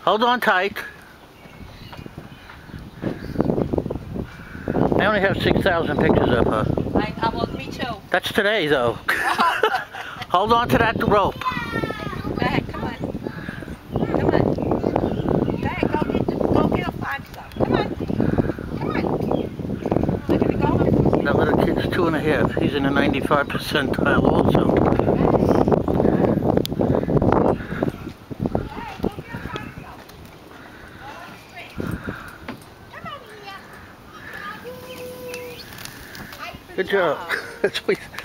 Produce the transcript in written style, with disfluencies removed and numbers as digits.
Hold on tight. I only have 6,000 pictures of her. I want me too. That's today, though. Hold on to that rope. Go ahead, come on. Come on. Go ahead, go get a 5-star. Come on. Come on. Look at it going. That little kid's 2.5. He's in the 95 percentile also. Good job.